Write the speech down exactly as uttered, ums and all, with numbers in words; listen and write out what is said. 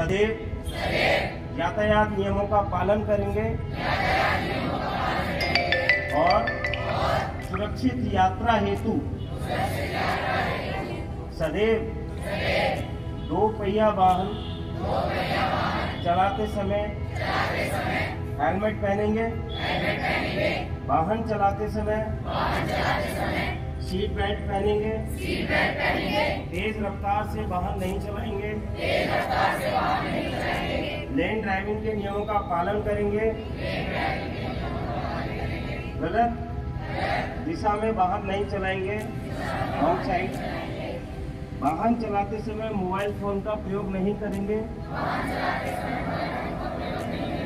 सदैव यातायात नियमों का पालन करेंगे और सुरक्षित यात्रा हेतु सदैव दो पहिया वाहन चलाते समय हेलमेट पहनेंगे। वाहन चलाते समय सीट बेल्ट पहनेंगे। तेज रफ्तार से वाहन नहीं चलाएंगे। लेन ड्राइविंग के नियमों का पालन करेंगे। गलत दिशा में वाहन नहीं चलाएंगे। Wrong side. वाहन चलाते समय मोबाइल फोन का प्रयोग नहीं करेंगे।